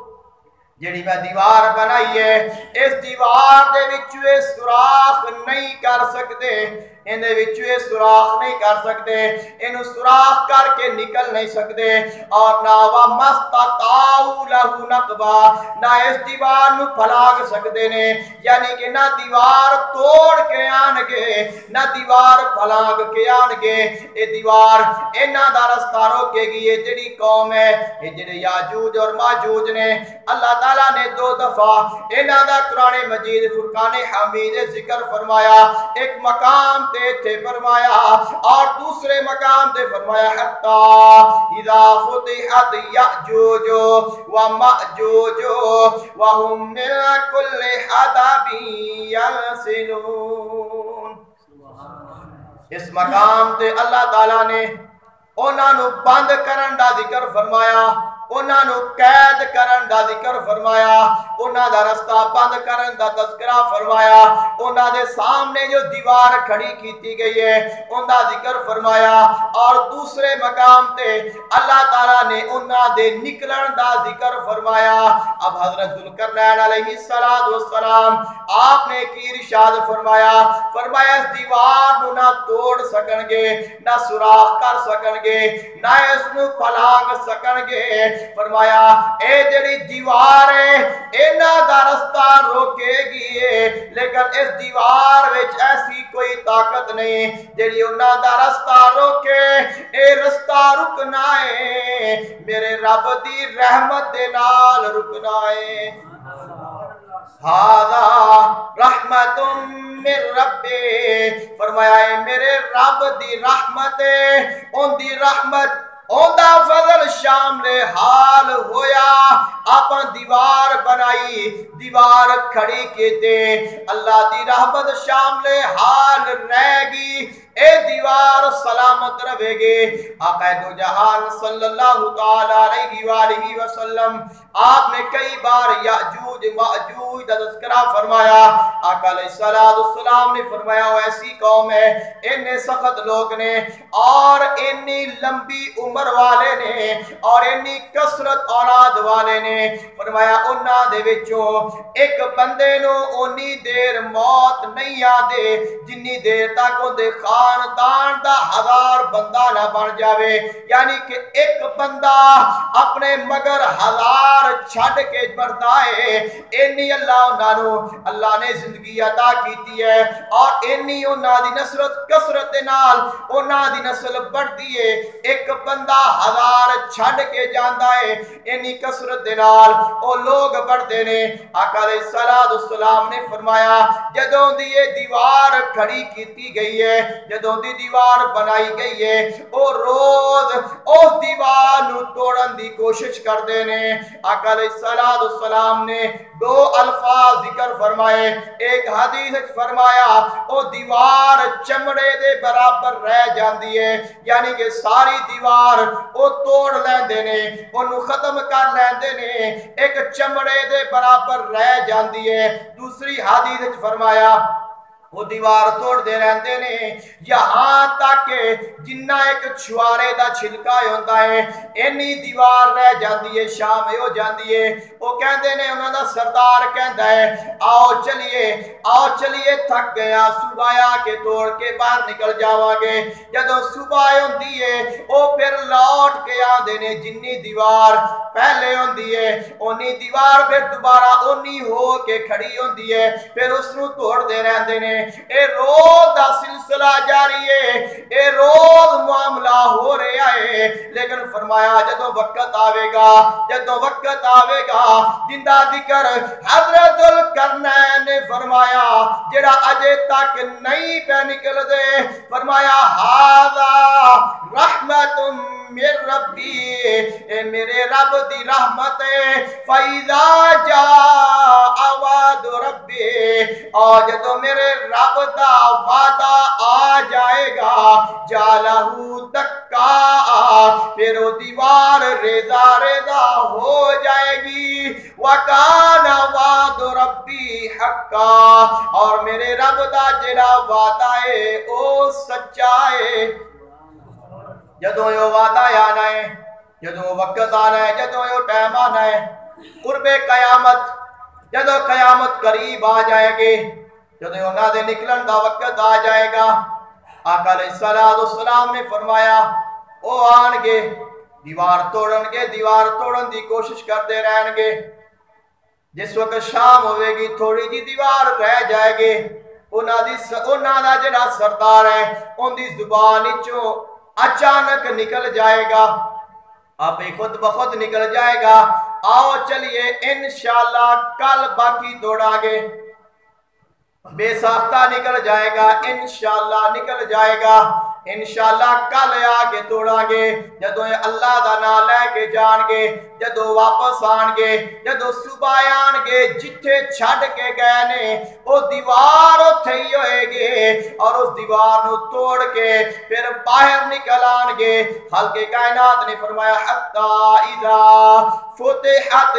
جڑی میں دیوار بنائی ہے، اس دیوار دے وچوے سوراخ نہیں کر سکتے، ان دے وچوے سوراخ نہیں کر سکتے، انہوں سوراخ کر کے نکل نہیں سکتے، اور نہ وَمَسْتَطَاعُوا لَهُ نَقْبًا، نہ اس دیوار نو پھلاگ سکتے نے، یعنی کہ نہ دیوار توڑ کے آنگے، نہ دیوار پھلاگ کے آنگے۔ اے دیوار انہاں دا رستہ روکے گی۔ یہ جڑی قوم ہے، یہ جڑے یاجوج اور ماجوج نے، اللہ تعالیٰ نے دو دفعہ انہاں دا قرآن مجید فرقان حمید ذکر فرمایا۔ ایک مقام تے تے تھے فرمایا اور دوسرے مقام تے فرمایا حتی اذا فتحت یأجوج و مأجوج وهم من کل حدب ینسلون. اس مقام تے اللہ تعالیٰ نے انہاں نو بند کرن دا ذکر فرمایا، انہاں نو قید کرن دا ذکر فرمایا، انہاں دا رستہ بند کرن دا تذکرہ فرمایا، انہاں دے سامنے جو دیوار کھڑی کیتی گئی ہے ان دا ذکر فرمایا، اور دوسرے مقام تے اللہ تعالیٰ نے انہاں دے نکلن دا ذکر فرمایا. اب حضرت ذوالقرنین علیہ السلام آپ نے کی ارشاد فرمایا اس دیوار نو نہ توڑ سکن گے، نہ سوراخ کر سکن گے، نہ اس نو پھلانگ سکن گے. فرمایا اے جڑی دیوار ہے اینا دا رستہ روکے گی ہے، لیکن اس دیوار وچ ایسی کوئی طاقت نہیں جڑی انہاں دا رستہ روکے. اے رستہ رکنا ہے میرے رب دی رحمت دے نال رکنا ہے. ہاذا رحمت من ربی، فرمایا ہے میرے رب دی رحمت ہے، ان دی رحمت اون دا فضل شامل حال ہویا. آپ دیوار بنائی، دیوار کھڑی کیتے، اللہ دی رحمت شامل حال رہ گی، اے دیوار سلامت رہے گے. آقا دو جہان صلی اللہ تعالی علیہ وآلہ وسلم آپ نے کئی بار یاجوج ماجوج کا تذکرہ فرمایا. آقا علیہ السلام نے فرمایا وہ ایسی قوم ہے، انہیں سخت لوگ نے اور انی لمبی عمر والے نے اور انی کثرت اولاد والے نے. فرمایا انہاں دے وچوں ایک بندے نو اونی دیر موت نہیں آدے جنی دیر تک ان دے خاندان دا 1000 بندہ نہ بن جاوے. یعنی کہ ایک بندہ اپنے مگر 1000 چھڑ کے مردا ہے، انی اللہ نے زندگی عطا کیتی ہے اور انی انہاں دی نسلت کثرت نال انہاں دی نسل بڑھتی ہے. ایک بندہ 1000 چھڑ کے جاندا ہے، انی کثرت نال او لوگ بڑھتے نے. آقا علیہ السلام نے فرمایا جدوں دی یہ دیوار کھڑی کیتی گئی ہے، جدوں دی دیوار بنائی گئی ہے، او روز اس دیوار نو توڑن دی کوشش کر دے نے. آقا علیہ السلام نے 2 الفاظ ذکر فرمائے. ایک حدیث فرمایا او دیوار چمڑے دے برابر رہ جاندی ہے، یعنی کہ ساری دیوار او توڑ لیندے نے، انہوں ختم کر لیندے نے، ایک چمڑے دے برابر رہ جاندی ہے. دوسری حدیث فرمایا وہ دیوار توڑ دے رہندے نے یہاں تک جنہ ایک چھوارے دا چھلکا ہوندہ ہے اینی دیوار رہ جاندی ہے، شام ہو جاندی ہے. وہ کہندے نے انہوں دا سردار کہندہ ہے آؤ چلیے تھک گیا، صبح آ کے توڑ کے باہر نکل جاواں گے. جدوں صبح ہوندی ہے وہ پھر لوٹ کے آندے نے جنی دیوار پہلے ہوندی ہے اونی دیوار پھر دوبارہ اونی ہو کے کھڑی ہوندی ہے، پھر اس نو توڑ دے رہندے نے. اے روز دا سلسلہ جاری ہے، اے روز معاملہ ہو رہا ہے. لیکن فرمایا جدوں وقت آوے گا جن دا ذکر حضرت ذوالقرنین نے فرمایا جڑا اجے تک نہیں پہ نکل دے. فرمایا ہاذا رحمت من ربی، اے میرے رب دی رحمت ہے. فَإِذَا جَاءَ وَعْدُ رَبِّي، اور جدوں میرے رب دا وعدہ آ جائے گا جَعَلَهُ دَكَّا، پھر وہ دیوار ریزہ ہو جائے گی. وَكَانَ وَعْدُ رَبِّي حَقًّا، اور میرے رب دا جڑا وعدہ ہے او سچا ہے. جدوں یہ وعدہ آنا ہے، جدوں وقت آنا ہے، جدوں یہ ٹائم آنا ہے، قرب قیامت، جدوں قیامت قریب آ جائے گے، جدوں انہاں دے نکلن دا وقت آ جائے گا. آقا علیہ السلام نے فرمایا او آن گے دیوار توڑن دی کوشش کرتے رہن گے. جس وقت شام ہوئے گی تھوڑی جی دیوار رہ جائے گے، انہاں دا جڑا سردار ہے ان دی زبان وچوں اچانک نکل جائے گا، آپ خود بخود نکل جائے گا آؤ چلیے انشاءاللہ کل باقی توڑا گے. بے ساختہ نکل جائے گا، انشاءاللہ نکل جائے گا، انشاءاللہ کل آگے توڑا گے جدو اللہ دا نام لے کے جان گے، جدو واپس آن گے، جدو صبح آن گے جتھے چھڑ کے گئے نے وہ دیوار اتھے ہی ہوئے گے، اور اس دیوار نو توڑ کے پھر باہر نکل آن گے۔ خالق کائنات نے فرمایا حتی اذا فتحت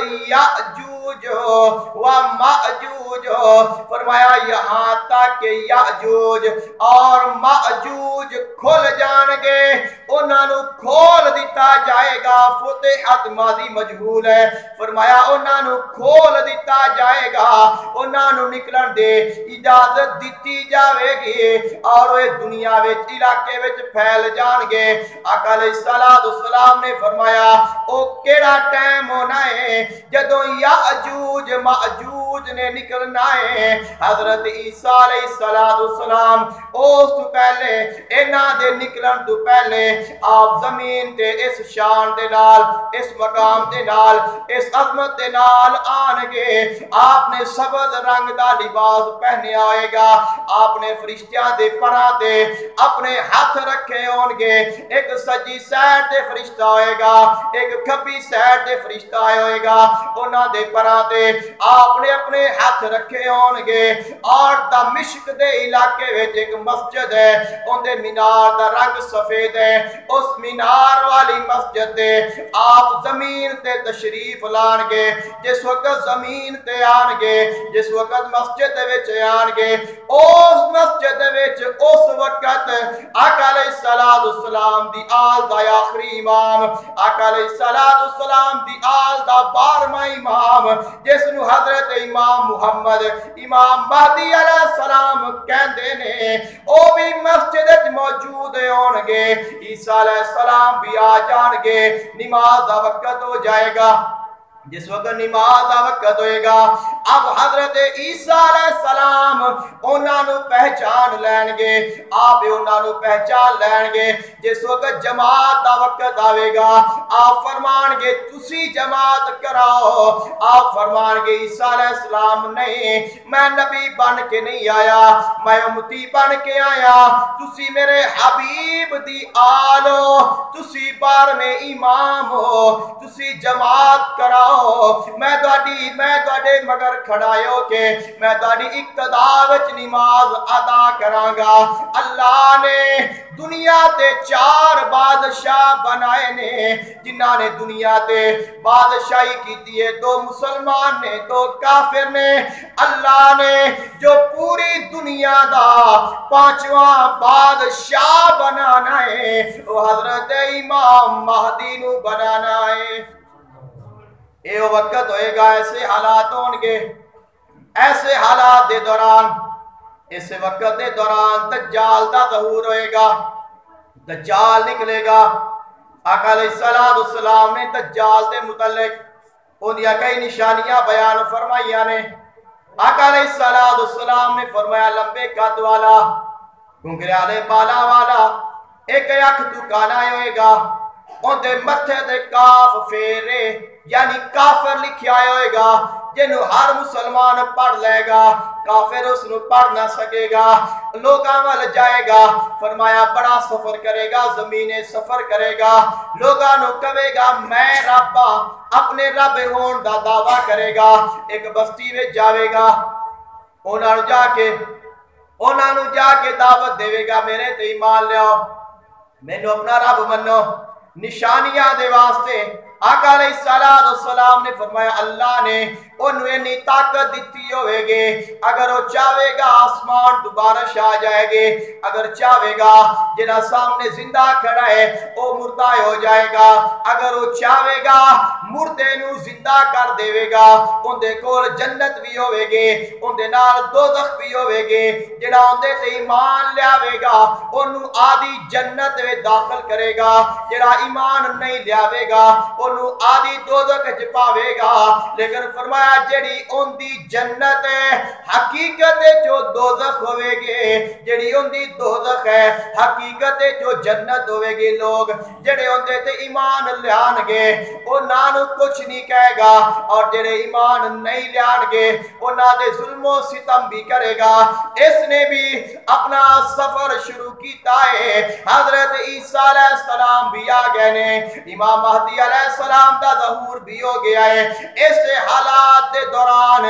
یأجوج و مأجوج، فرمایا یہاں تک کہ یأجوج اور مأجوج کھل جان گے، انہاں نو کھول دیتا جائے گا۔ فتحت ماضی مجہول ہے، فرمایا انہاں نو کھول دیتا جائے گا، انہاں نو نکلن دے اجازت دیتی جاوے گی، اور وہ دنیا وچ علاقے وچ پھیل جان گے۔ آقا علیہ السلام نے فرمایا او کیڑا ٹائم ہونا ہے جدو یاجوج ماجوج نے نکلنا ہے۔ حضرت عیسیٰ علیہ السلام اس تو پہلے انہاں دے نکلن تو پہلے آپ زمین تے اس شان دے نال، اس مقام دے نال، اس عظمت دے نال آن گے۔ آپ نے سبز رنگ دا لباس پہنے آئے گا، آپ نے فرشتیاں دے پراں تے اپنے ہاتھ رکھے ہون گے، ایک سجی سائڈ دے فرشتہ ہوئے گا، ایک کھبی سائڈ دے فرشتہ ہوئے گا، انہاں دے پراں تے آپ نے اپنے ہاتھ رکھے ہون گے۔ اور دمشق دے علاقے وچ ایک مسجد ہے، ان دے مینار دا رنگ سفید ہے، اس مینار والی مسجد دے آپ زمین تے تشریف لان گے۔ جس وقت زمین تے آن گے، جس وقت مسجد وچ آن گے، اس مسجد وچ اس وقت آقا علیہ السلام دی آل دا آخری امام، آقا علیہ السلام دی آل دا 12واں امام، جس نو حضرت امام محمد امام مہدی علیہ السلام کہندے نے، او بھی مسجد موجود ہون گے۔ عیسیٰ علیہ السلام بھی آ جان گے، نماز دا وقت ہو جائے گا۔ جس وقت نماز دا وقت ہوئے گا، اب حضرت عیسیٰ علیہ السلام انہاں نو پہچان لین گے، آپ انہاں نو پہچان لین گے۔ جس وقت جماعت دا وقت آوے گا، آپ فرمان گے تسی جماعت کراؤ، آپ فرمان گے عیسیٰ علیہ السلام نہیں، میں نبی بن کے نہیں آیا، میں امتی بن کے آیا، تسی میرے حبیب دی آلو، تسی بار میں امام ہو، تسی جماعت کراؤ، میں دوڑے مگر کھڑائے ہو کے میں دوڑی اقتدا وچ نماز ادا کرانگا۔ اللہ نے دنیا تے 4 بادشاہ بنائے نے، جنہاں نے دنیا تے بادشاہی کی دیئے، 2 مسلمان نے، 2 کافر نے۔ اللہ نے جو پوری دنیا دا 5واں بادشاہ بنانا ہے، وہ حضرت امام مہدی نو بنانا ہے۔ اے وقت ہوئے گا، ایسے حالات ہون گے، ایسے حالات دے دوران، اس وقت دے دوران دجال دا ظہور ہوئے گا، دجال نکلے گا۔ آقا علیہ السلام نے دجال دے متعلق ان دیا کئی نشانیاں بیان فرمائیاں نے۔ آقا علیہ السلام نے فرمایا لمبے قد والا، گھنگریالے بالا والا، ایک اکھ تو کانا ہوئے گا، ان دے متھے دے کاف فیرے یعنی کافر لکھیا ہوئے گا، جنہوں ہر مسلمان پڑھ لے گا، کافر اس نو پڑھ نہ سکے گا، لوگاں وال جائے گا، فرمایا بڑا سفر کرے گا، زمین سفر کرے گا، لوگاں نو کہے گا میں ربا، اپنے رب ہون دا دعویٰ کرے گا، ایک بستی میں جاوے گا، انہاں نو جا کے دعوت دے گا میرے تے ایمان لیاؤ، میں نو اپنا رب منو، نشانیاں دے واسطے۔ آقا علیہ السلام نے فرمایا اللہ نے انہوں نے طاقت دیتی ہوئے گے، اگر وہ چاہے گا آسمان دوبارہ آ جائے گے، اگر چاہے گا جنہ سامنے زندہ کھڑا ہے وہ مردہ ہو جائے گا، اگر وہ چاہے گا مردے نو زندہ کر دے گا، ان دے کول جنت بھی ہوئے گے، ان دے نال دوزخ بھی ہوئے گے، جنہ ان دے تے ایمان لیاوے گا انہوں آدھی جنت میں داخل کرے گا، جنہ ایمان نہیں لیاوے گا انہوں آدھی دوزخ چ پاوے گا لیکن فرمایا جڑی ان دی جنت ہے حقیقت جو دوزخ ہوئے گے جڑی ان دی دوزخ ہے حقیقت جو جنت ہوئے گی لوگ جڑے ان دے تے ایمان لیان گے انہاں نو کچھ نہیں کہے گا اور جڑے ایمان نہیں لیان گے انہاں دے ظلم و ستم بھی کرے گا اس نے بھی اپنا سفر شروع کیتا ہے حضرت عیسیٰ علیہ السلام بھی آ گئے نے امام مہدی علیہ السلام دا ظہور بھی ہو گیا ہے اس حالات دے دوران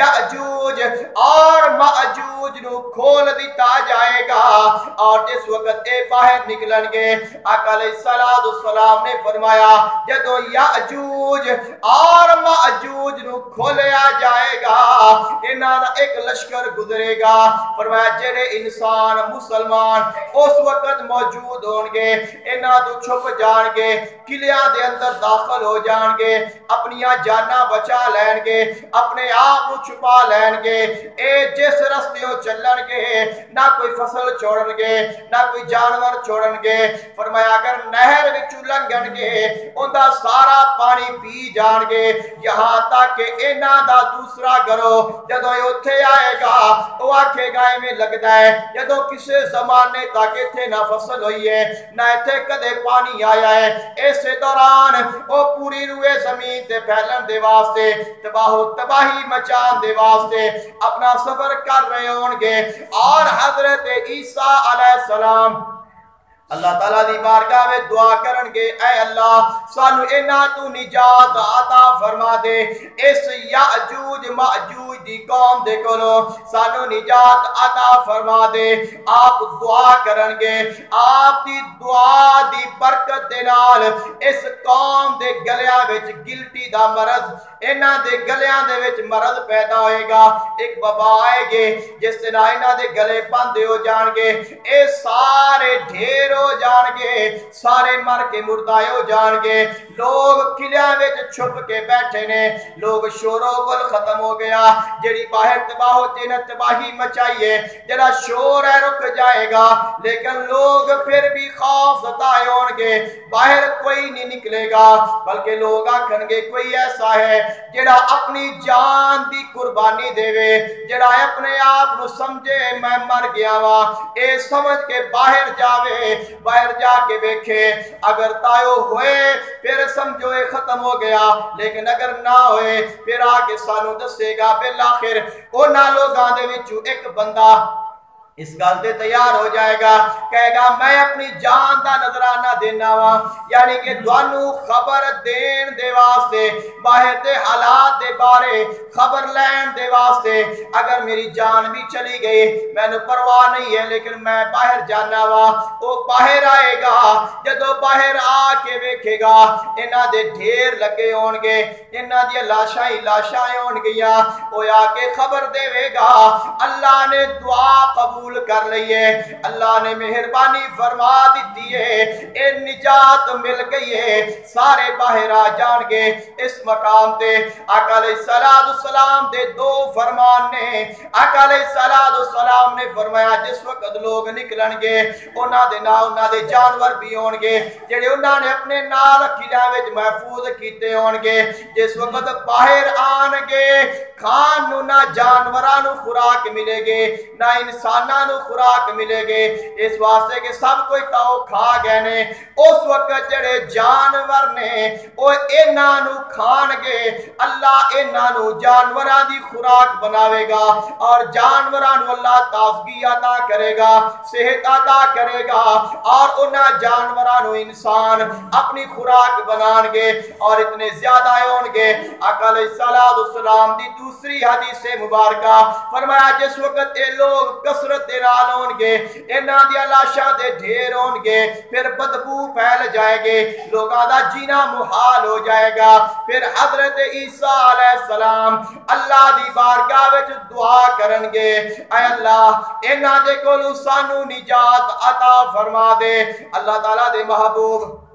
یأجوج اور مأجوج نو کھول دیتا جائے گا اور جس وقت اے باہر نکلن گے آقا علیہ السلام نے فرمایا جدو یأجوج اور مأجوج نو کھولیا جائے گا انہاں ایک لشکر گزرے گا فرمایا جڑے انسان مسلمان اس وقت موجود ہون گے انہاں تو چھپ جان گے قلعہ دے اندر داخل ہو جان گے اپنیاں جاناں بچا لین گے اپنے آپ کو چھپا لین گے اے جس رستیوں چلن گے نہ کوئی فصل چھوڑن گے نہ کوئی جانور چھوڑن گے فرمایا اگر نہر وچوں لنگن گے اوندا سارا پانی پی جان گے یہاں تک کہ انہاں دا دوسرا گروہ جدوں اوتھے آئے گا وہ آکھے گا میں لگدا ہے جدوں کسے زمانے تک ایتھے نہ فصل ہوئی ہے نہ ایتھے کدے پانی آیا ہے اس دوران وہ پوری روئے زمین تے پھیلن دے واسطے تباہی مچان دے واسطے اپنا سفر کر رہے ہون گے اور حضرت عیسیٰ علیہ السلام اللہ تعالیٰ دی بارگاہ میں دعا کرن گے اے اللہ سانو انہاں تو نجات عطا فرما دے اس یأجوج مأجوج دی قوم دے کولو سانو نجات عطا فرما دے آپ دعا کرن گے آپ دی دعا دی برکت دے نال اس قوم دے گلیاں وچ گلٹی دا مرض انہاں دے گلیاں دے وچ مرض پیدا ہوئے گا ایک وبا آئے گے جس سے انہاں دے گلے بند ہو جان گے اے سارے ڈھیر ہو جان گے سارے مر کے مردائے ہو جان گے لوگ قلعہ وچ چھپ کے بیٹھے نے لوگ شور و غل ختم ہو گیا جڑی باہر تباہ ہوتے نے تباہی مچائیے جڑا شور ہے رک جائے گا لیکن لوگ پھر بھی خوف ستائے ہون گے باہر کوئی نہیں نکلے گا بلکہ لوگ آکھن گے کوئی ایسا ہے جڑا اپنی جان دی قربانی دے وے جڑا اپنے آپ نو سمجھے میں مر گیا وا اے سمجھ کے باہر جاوے باہر جا کے بیکھے اگر تائیو ہوئے پھر سمجھو اے ختم ہو گیا لیکن اگر نہ ہوئے پھر آکے سانو دسے گا بالآخر اونا لوگاں دے وچوں ایک بندہ اس گل دے تیار ہو جائے گا کہے گا میں اپنی جان دا نظرانہ دینا وا یعنی کہ دوانو خبر دین دے واسطے باہر دے حالات دے بارے خبر لین دے واسطے اگر میری جان بھی چلی گئی میں نے پرواہ نہیں ہے لیکن میں باہر جانا وا وہ باہر آئے گا جدو باہر آ کے بیکھے گا انہاں دے ڈھیر لگے ہون گے انہاں دی لاشائیں ہون گیا وہ آ کے خبر دے گا اللہ نے دعا قبول کر لئیے اللہ نے مہربانی فرما دیتی ہے اے نجات مل گئی ہے سارے باہر آ جان گے اس مقام تے آقا علیہ السلام دے دو فرمان نے آقا علیہ السلام نے فرمایا جس وقت لوگ نکلن گے انہاں دے نا انہاں دے جانور بھی ہون گے جڑے انہاں نے اپنے نال قلعہ وچ محفوظ کیتے ہون گے جس وقت باہر آن گے کھان نو نہ جانوراں نو خوراک ملے گے نہ انساناں نو خوراک ملے گے اس واسطے کہ سب کوئی تاؤ کھا گئے نے اس وقت جڑے جانور نے وہ انہاں نو کھان گے اللہ انہاں نو جانوراں دی خوراک بناوے گا اور جانوراں نو اللہ تازگی عطا کرے گا صحت عطا کرے گا اور انہاں جانوراں نو انسان اپنی خوراک بنان گے اور اتنے زیادہ ہون گے آقا علیہ السلام دی دوسری حدیث مبارکہ فرمایا جس وقت اے لوگ کثرت نال ہون گے انہاں دی لاشاں دے ڈھیر ہون گے پھر بدبو پھیل جائے گے لوگاں دا جینا محال ہو جائے گا پھر حضرت عیسیٰ علیہ السلام اللہ دی بارگاہ وچ دعا کرن گے اے اللہ انہاں دے کولوں سانو نجات عطا فرما دے اللہ تعالیٰ دے محبوب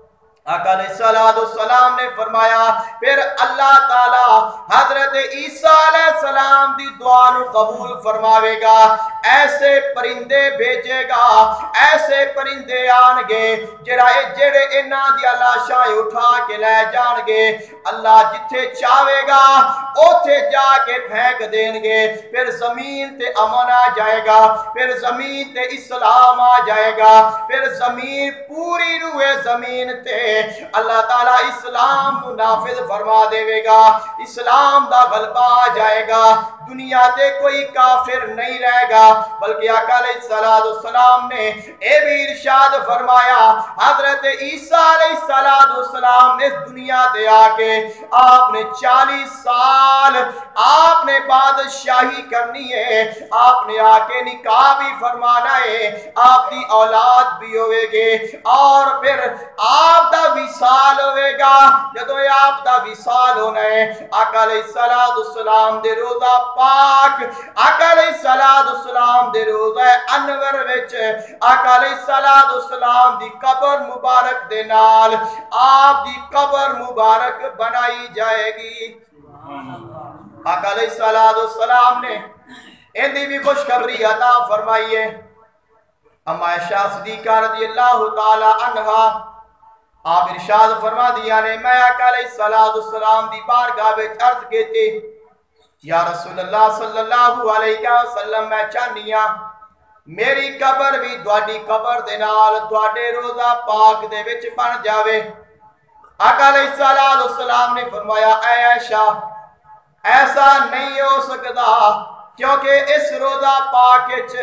आका अलैहिस्सलाम ने फरमाया फिर अल्लाह ताला हजरत ईसा अलैहिस्सलाम दी दुआ नू कबूल फरमावेगा, ऐसे परिंदे भेजेगा, ऐसे परिंदे आनगे जेड़े इन्हां दी लाशां उठा के ले जाणगे, अल्लाह जिथे चाहेगा उथे जाके फेंक देंगे, फिर जमीन ते अमन आ जाएगा, फिर जमीन ते इस्लाम आ जाएगा, फिर जमीन पूरी रूए जमीन ते अल्लाह ताला इस्लाम को नाफिज फरमा देवेगा, इस्लाम दा गलबा आ जाएगा, दुनिया ते कोई काफिर नहीं रहेगा। बल्कि आका अलैहिस्सलाम ने ये भी इरशाद फरमाया, हजरत ईसा अलैहिस्सलाम इस दुनिया ते आके आपने 40 साल आपने बादशाही करनी है, आपने आके निकाह भी फरमाना है, आपकी औलाद भी होवेगी और फिर आप दा विसाल होवेगा। जदों आप दा विसाल होना है, आका अलैहिस्सलाम दे रोज़ा पाक, आका अलैहिस्सलाम दे रोज़ा अनवर विच आका अलैहिस्सलाम दी कब्र मुबारक दे नाल आप दी कब्र मुबारक बनाई जाएगी। आका अलैहिस्सलाम ने इंदी भी खुशखबरी अता फरमाई है। अम्मा आयशा सिद्दीक़ा रज़ियल्लाहु ताला अन्हा आप इरशाद फरमा दिया ने, मैं आका अलैहिस्सलाम दी बारगाह विच अर्ज कीती, या रसूलल्लाह सल्लल्लाहु अलैहि वसल्लम मैं चाहनी हां मेरी कब्र भी तुहाडी कब्र दे नाल तुहाडे रोज़ा पाक दे विच बन जावे। आका अलैहिस्सलाम ने फरमाया, ऐ आयशा ऐसा नहीं हो सकता, क्योंकि इस रोज़ा पाक विच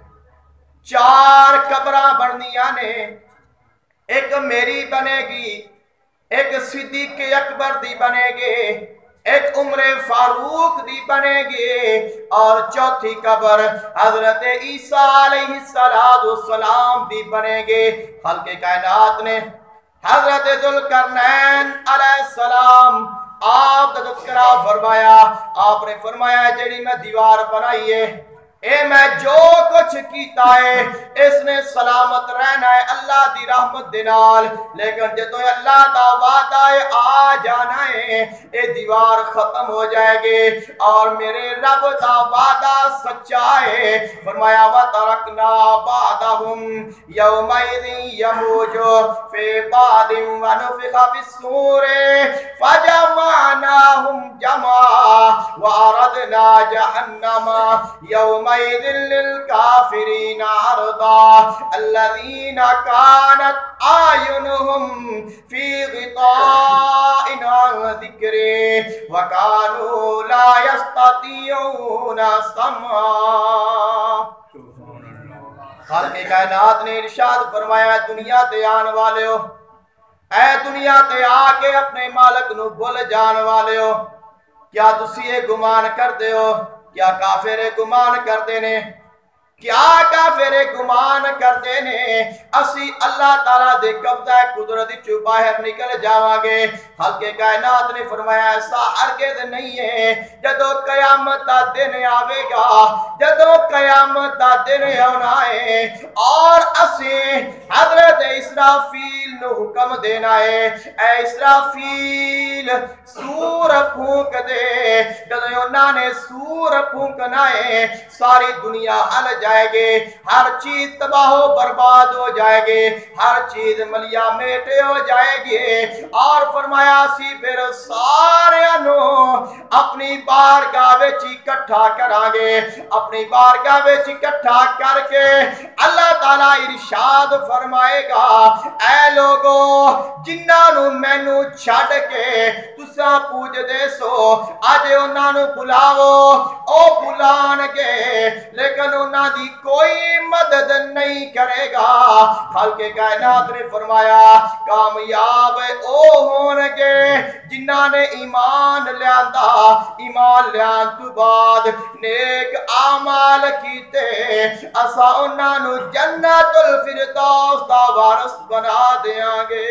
4 कब्रां बनदियां ने, एक मेरी बनेगी, एक सिद्दीक़ अकबर दी बनेगी, एक उम्र फारूक दी बनेगी और चौथी कब्र हजरत ईसा अलैहिस्सलाम दी बनेगी। खल्क़े कायनात ने हजरत ज़ुल्करनैन अलैहिस्सलाम आप दा तज़किरा फरमाया, आपने फरमाया जेड़ी मैं दीवार बनाई है ए मैं जो कुछ कीता है इसने सलामत रहना है अल्लाह दी रहमत दे नाल, लेकिन जदों अल्लाह दा वादा है आ जाना है ये दीवार खत्म हो जाएगी और मेरे रब दा वादा सच्चा है। फरमाया व तरकना बादहुम यौमइज़िन यमूजु फी बादिन व नुफ़िख़ फ़िस्सूर फजमअनाहुम जमा व अरदना जहन्नम यौम लिलकाफिरीन अर्दा अल्लज़ीना कानत आयुनुहुम फी ग़िताइन अन ज़िक्री व कानू ला यस्ततिऊना समा। खालिक़े कायनात ने इरशाद फरमाया, दुनिया ते आने वाले हो, ऐ दुनिया ते आके अपने मालिक नू भुल जाने वाले हो, क्या तुसी ये गुमान करदे हो? क्या काफिर गुमान करते ने? क्या काफिर गुमान करते ने असी अल्लाह ताला दे कब्जा कुदरत चो बाहर निकल जावांगे? खल्क़े कायनात ने फरमाया ऐसा हरगिज़ नहीं है। जदों कयामत दा दिन आवेगा, जदों कयामत दा दिन आना है और असी हजरत इसराफील नू हुक्म देना है, ऐ इसराफील सूर फूंक दे। जदों उन्होंने सूर फूंकना है सारी दुनिया हल जाएगी, हर चीज तबाह बर्बाद हो जाएगी, हर चीज मलिया मेटे हो जाएगी और फरमाया सी फिर सारे अपनी बारगाह विच इकट्ठा करांगे। अपनी बारगाह विच इकट्ठा करके अल्लाह ताला इरशाद फरमाएगा, ऐ लोगो जिन्हां नू मैनू छड्ड के तुसां पूजदे सो अज उन्हां नू बुलाओ, ओ बुलाणगे लेकिन उन्हां दी कोई मदद नहीं करेगा। खल्क़े कायनात ने फरमाया कामयाब ओ होणगे जिन्हां ने ईमान लियांदा, ईमान लियान तो बाद नेक आमाल कीते असा उन्हां नू जन्नतुल फिरदौस दा वारिस बना देंगे।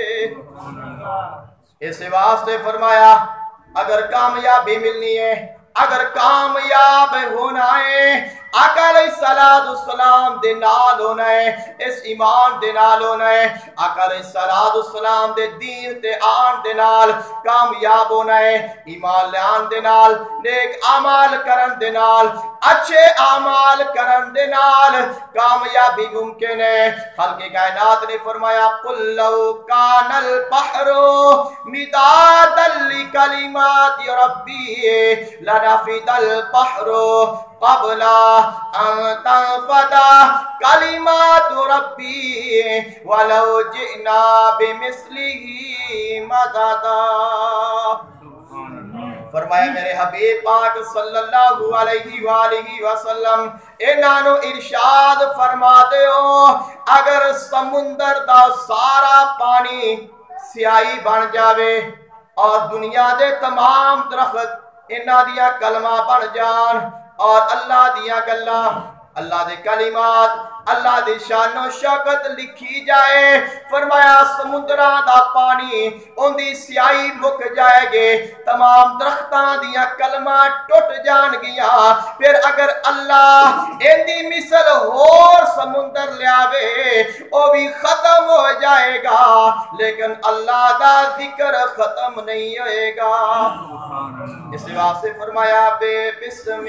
इस वास्ते फरमाया अगर कामयाबी मिलनी है, अगर कामयाब होना है آقا علیہ السلام دے نال ہونا ہے، اس ایمان دے نال ہونا ہے، آقا علیہ السلام دے دین تے آن دے نال کامیاب ہونا ہے، ایمان لیان دے نال، نیک اعمال کرن دے نال، اچھے اعمال کرن دے نال کامیابی ممکن ہے۔ خالق کائنات نے فرمایا قُلْ لَوْ كَانَ الْبَحْرُ مِدَادًا لِكَلِمَاتِ رَبِّي لَنَفِدَ الْبَحْرُ قَبْلَ أَن تَنفَدَ كَلِمَاتُ رَبِّي وَلَوْ جِئْنَا بِمِثْلِهِ مَدَدًا۔ فرمایا میرے حبیب پاک صلی اللہ علیہ وآلہ وسلم انہوں ارشاد فرما دے ہو اگر سمندر دا سارا پانی سیاہی بن جاوے اور دنیا دے تمام درخت انہاں دیا کلمہ بن جان اور اللہ دیا گلہ اللہ دے کلمات اللہ دی شان و شوکت لکھی جائے، فرمایا سمندران دا پانی ان دی سیاہی مک جائے گے، تمام درختان دیا کلمہ ٹوٹ جان گیا، پھر اگر اللہ ان دی مثل اور سمندر لیاوے وہ بھی ختم ہو جائے گا، لیکن اللہ دا ذکر ختم نہیں ہوئے گا۔ اس واسطے فرمایا بے بسم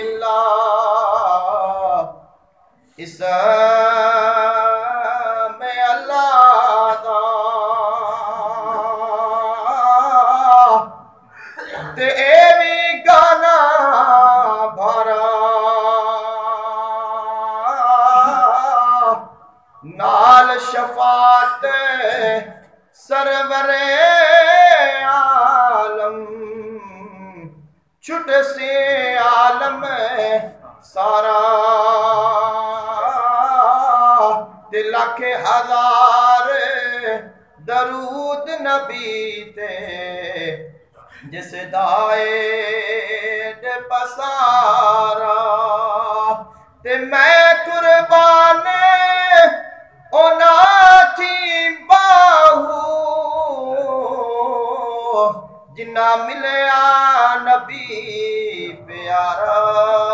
اللہ اسم اللہ دا تے ایوی گانا بھرا نال شفاعت سرور عالم چھٹ سے عالم سارا لاکھ ہزار درود نبی تے جس دائے دے پسارا تے میں قربان اونا تھی باہو جنہ ملیا نبی پیارا۔